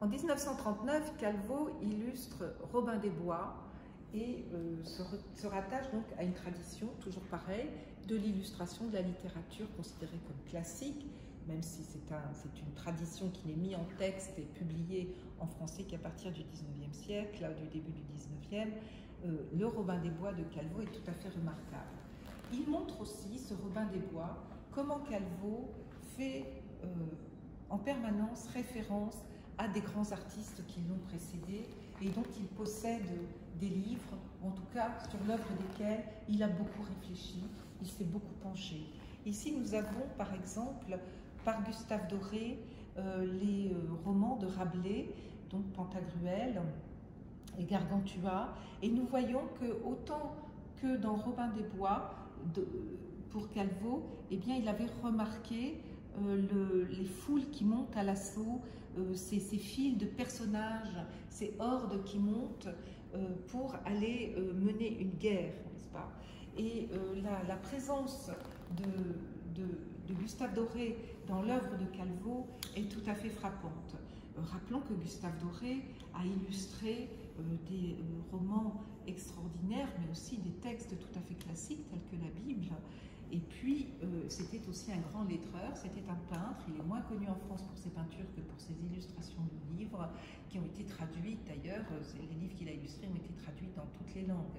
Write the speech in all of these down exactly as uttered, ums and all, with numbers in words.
En mille neuf cent trente-neuf, Calveau illustre Robin des Bois et euh, se, se rattache donc à une tradition, toujours pareille, de l'illustration de la littérature considérée comme classique, même si c'est un, c'est une tradition qui n'est mise en texte et publiée en français qu'à partir du dix-neuvième siècle, là, du début du dix-neuvième. Euh, le Robin des Bois de Calveau est tout à fait remarquable. Il montre aussi, ce Robin des Bois, comment Calveau fait euh, en permanence référence à des grands artistes qui l'ont précédé et dont il possède des livres, en tout cas sur l'œuvre desquels il a beaucoup réfléchi, il s'est beaucoup penché. Ici, nous avons par exemple, par Gustave Doré, euh, les euh, romans de Rabelais, donc Pantagruel et Gargantua, et nous voyons que autant que dans Robin des Bois, de, pour Calveau, eh bien, il avait remarqué euh, le, les foules qui montent à l'assaut, euh, ces, ces files de personnages, ces hordes qui montent euh, pour aller euh, mener une guerre, n'est-ce pas? Et euh, la, la présence de, de, de Gustave Doré dans l'œuvre de Calveau est tout à fait frappante. Euh, rappelons que Gustave Doré a illustré euh, des euh, romans extraordinaires, mais aussi des textes tout à fait classiques tels que la Bible. Et puis, euh, c'était aussi un grand lettreur, c'était un peintre. Il est moins connu en France pour ses peintures que pour ses illustrations de livres, qui ont été traduites d'ailleurs. Les livres qu'il a illustrés ont été traduits dans toutes les langues.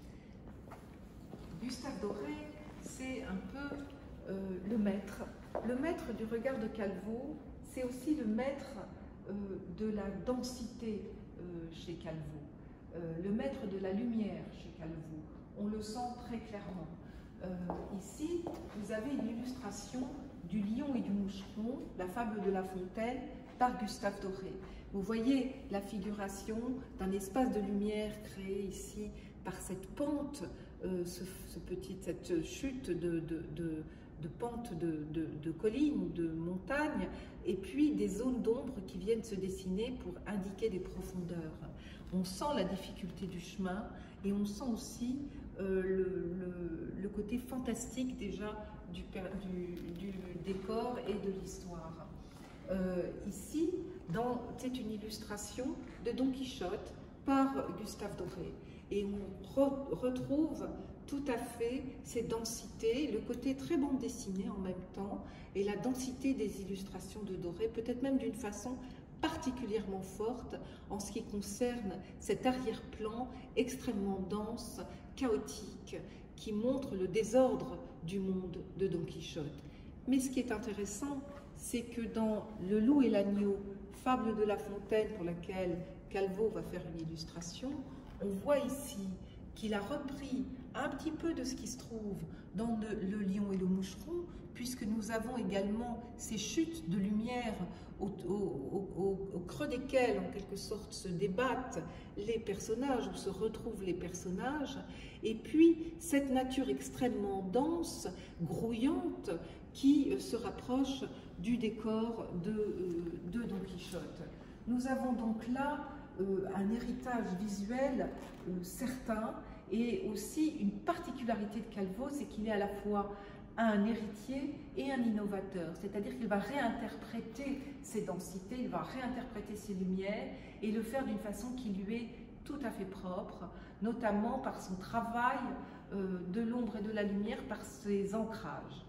Gustave Doré, c'est un peu euh, le maître. Le maître du regard de Calveau, c'est aussi le maître euh, de la densité euh, chez Calveau, euh, le maître de la lumière chez Calveau. On le sent très clairement. Euh, ici, vous avez une illustration du lion et du moucheron, la fable de La Fontaine, par Gustave Doré. Vous voyez la figuration d'un espace de lumière créé ici par cette pente, euh, ce, ce petit, cette chute de, de, de, de pente de, de, de collines ou de montagnes, et puis des zones d'ombre qui viennent se dessiner pour indiquer des profondeurs. On sent la difficulté du chemin et on sent aussi euh, le, le, le côté fantastique déjà du, du, du décor et de l'histoire. Euh, ici, c'est une illustration de Don Quichotte par Gustave Doré. Et on re, retrouve tout à fait ces densités, le côté très bande dessinée en même temps, et la densité des illustrations de Doré, peut-être même d'une façon particulièrement forte en ce qui concerne cet arrière-plan extrêmement dense, chaotique, qui montre le désordre du monde de Don Quichotte. Mais ce qui est intéressant, c'est que dans Le Loup et l'Agneau, fable de La Fontaine pour laquelle Calveau va faire une illustration, on voit ici qu'il a repris un petit peu de ce qui se trouve dans le, le lion et le moucheron, puisque nous avons également ces chutes de lumière au, au, au, au creux desquelles, en quelque sorte, se débattent les personnages, où se retrouvent les personnages, et puis cette nature extrêmement dense, grouillante, qui se rapproche du décor de, de Don Quichotte. Nous avons donc là euh, un héritage visuel euh, certain, et aussi une particularité de Calveau, c'est qu'il est à la fois un héritier et un innovateur, c'est-à-dire qu'il va réinterpréter ses densités, il va réinterpréter ses lumières et le faire d'une façon qui lui est tout à fait propre, notamment par son travail euh, de l'ombre et de la lumière, par ses ancrages.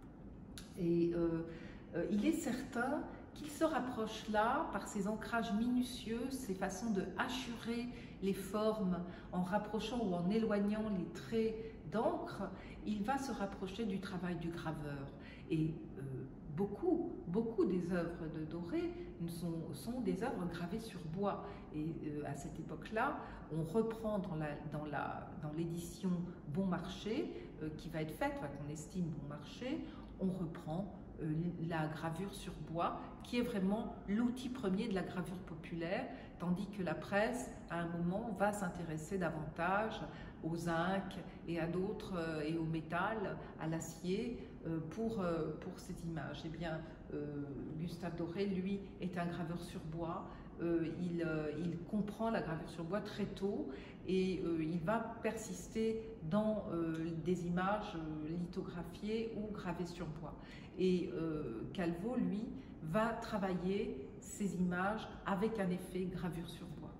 Et euh, euh, il est certain qu'il se rapproche là, par ses ancrages minutieux, ses façons de hachurer les formes en rapprochant ou en éloignant les traits d'encre, il va se rapprocher du travail du graveur. Et euh, beaucoup, beaucoup des œuvres de Doré sont, sont des œuvres gravées sur bois. Et euh, à cette époque-là, on reprend dans la, dans la, dans l'édition Bon Marché, euh, qui va être faite, enfin, qu'on estime Bon Marché, on reprend euh, la gravure sur bois, qui est vraiment l'outil premier de la gravure populaire, tandis que la presse, à un moment, va s'intéresser davantage au zinc et à d'autres, euh, et au métal, à l'acier, euh, pour, euh, pour ces images. Eh bien, euh, Gustave Doré, lui, est un graveur sur bois. Euh, il, euh, il comprend la gravure sur bois très tôt, et euh, il va persister dans euh, des images euh, lithographiées ou gravées sur bois. Et euh, Calvo, lui, va travailler ces images avec un effet gravure sur bois.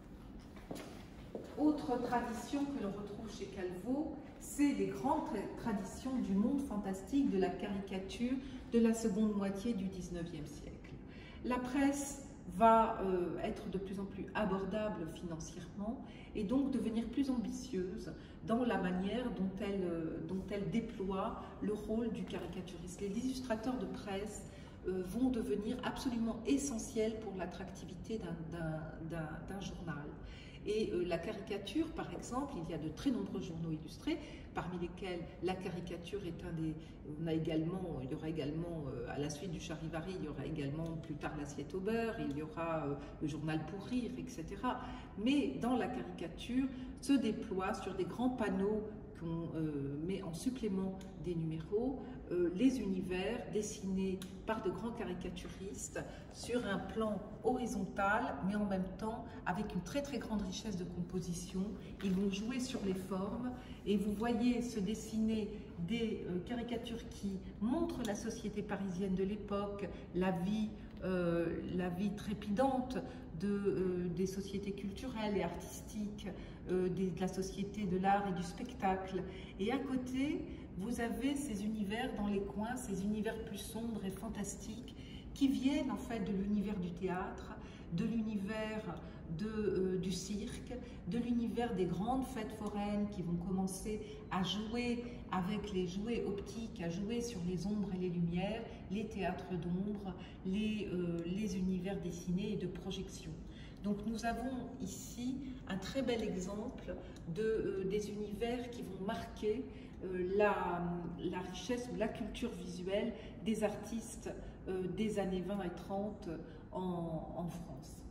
Autre tradition que l'on retrouve chez Calvo, c'est les grandes traditions du monde fantastique de la caricature de la seconde moitié du dix-neuvième siècle. La presse va euh, être de plus en plus abordable financièrement et donc devenir plus ambitieuse dans la manière dont elle, euh, dont elle déploie le rôle du caricaturiste. Les illustrateurs de presse euh, vont devenir absolument essentiels pour l'attractivité d'un journal. Et euh, la caricature, par exemple, il y a de très nombreux journaux illustrés, parmi lesquels la caricature est un des... On a également, il y aura également, euh, à la suite du Charivari, il y aura également plus tard l'assiette au beurre, il y aura euh, le journal pour rire, et cetera. Mais dans la caricature, se déploie sur des grands panneaux qu'on euh, met en supplément des numéros, euh, les univers dessinés par de grands caricaturistes sur un plan horizontal, mais en même temps avec une très très grande richesse de composition. Ils vont jouer sur les formes et vous voyez se dessiner des euh, caricatures qui montrent la société parisienne de l'époque, la vie, euh, la vie trépidante de, euh, des sociétés culturelles et artistiques, euh, des, de la société de l'art et du spectacle. Et à côté, vous avez ces univers dans les coins, ces univers plus sombres et fantastiques qui viennent en fait de l'univers du théâtre, de l'univers euh, du cirque, de l'univers des grandes fêtes foraines qui vont commencer à jouer avec les jouets optiques, à jouer sur les ombres et les lumières, les théâtres d'ombre, les, euh, les univers dessinés et de projection. Donc nous avons ici un très bel exemple de, euh, des univers qui vont marquer euh, la, la richesse ou la culture visuelle des artistes euh, des années vingt et trente en, en France.